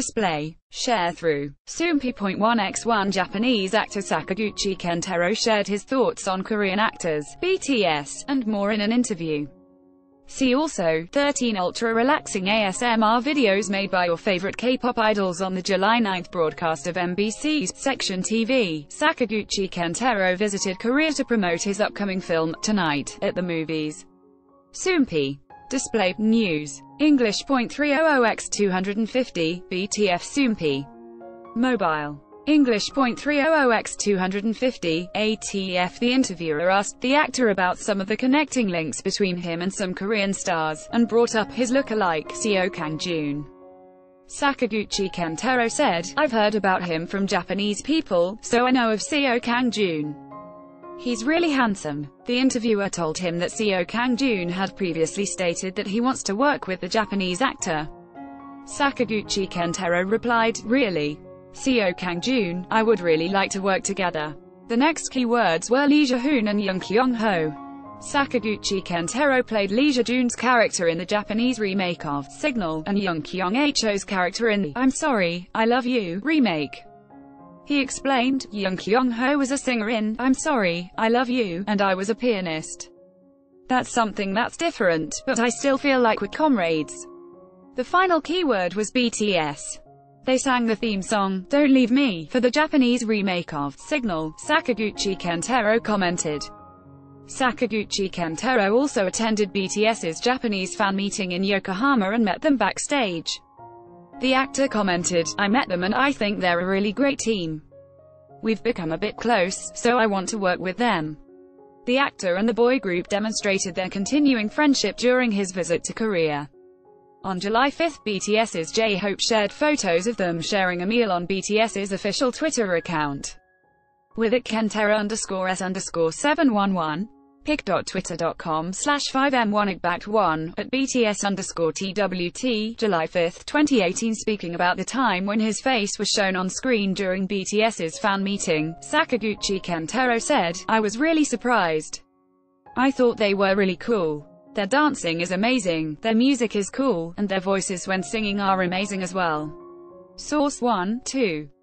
display. Sharethrough. Soompi.1x1 Japanese actor Sakaguchi Kentaro shared his thoughts on Korean actors, BTS, and more in an interview. See also, 13 ultra-relaxing ASMR videos made by your favorite K-pop idols on the July 9th broadcast of MBC's Section TV. Sakaguchi Kentaro visited Korea to promote his upcoming film, Tonight, at the movies. Soompi. Display. News. English.300x250, BTS Soompi. Mobile. English.300x250, ATF. The interviewer asked the actor about some of the connecting links between him and some Korean stars, and brought up his look-alike, Seo Kang Joon. Sakaguchi Kentaro said, "I've heard about him from Japanese people, so I know of Seo Kang Joon. He's really handsome." The interviewer told him that Seo Kang Joon had previously stated that he wants to work with the Japanese actor. Sakaguchi Kentaro replied, "Really? Seo Kang Joon, I would really like to work together." The next key words were Lee Ja-hoon and Young Kyung-ho. Sakaguchi Kentaro played Lee Ja-hoon's character in the Japanese remake of Signal, and Young Kyung-ho's character in the I'm Sorry, I Love You remake. He explained, "Young Kyung-ho was a singer in I'm Sorry, I Love You, and I was a pianist. That's something that's different, but I still feel like we're comrades." The final keyword was BTS. They sang the theme song, Don't Leave Me, for the Japanese remake of Signal, Sakaguchi Kentaro commented. Sakaguchi Kentaro also attended BTS's Japanese fan meeting in Yokohama and met them backstage. The actor commented, "I met them and I think they're a really great team. We've become a bit close, so I want to work with them." The actor and the boy group demonstrated their continuing friendship during his visit to Korea. On July 5, BTS's J-Hope shared photos of them sharing a meal on BTS's official Twitter account. With it Kentaro_S_711, pic.twitter.com/5m1x1, at BTS_TWT, July 5, 2018. Speaking about the time when his face was shown on screen during BTS's fan meeting, Sakaguchi Kentaro said, "I was really surprised. I thought they were really cool. Their dancing is amazing, their music is cool, and their voices when singing are amazing as well." Source 1, 2.